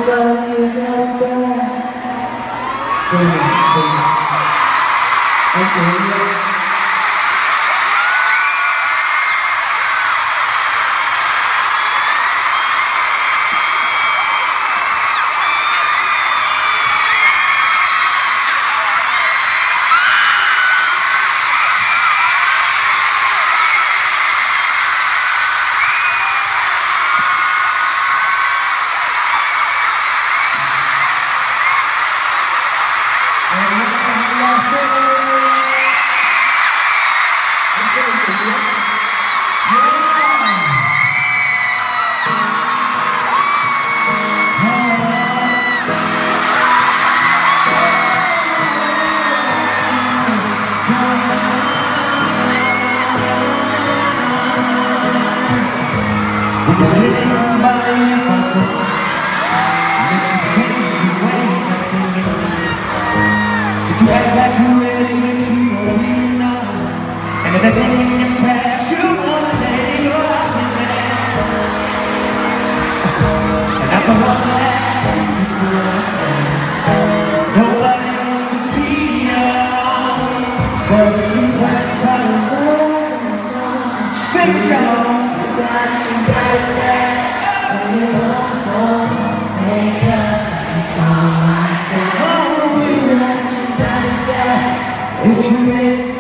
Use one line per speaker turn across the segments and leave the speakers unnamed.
And everything in your past, you wanna take your life in there. And after all that, this girlfriend, nobody wants to be alone. But it's like by the words and songs, sing it along. You got to get back, and you're home for make up. Oh my God, you got to get back if you miss.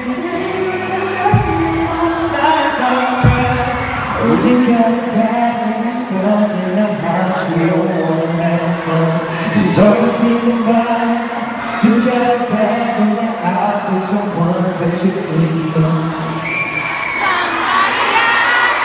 You got it bad when you're stuck in a house you don't want to have fun. She's always thinking about it. You got it bad when you're out with someone that you think of. Somebody else.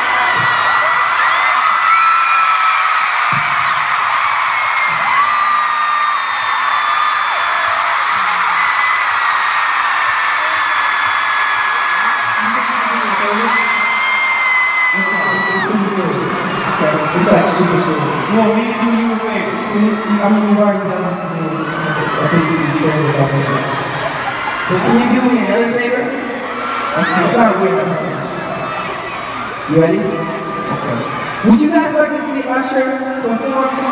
It's like super serious. You want me to do you a favor? I mean, you've already done it. I think you can share with all this stuff. But can you do me another favor? It's not weird. You ready? Okay. Would you guys like to see Usher perform?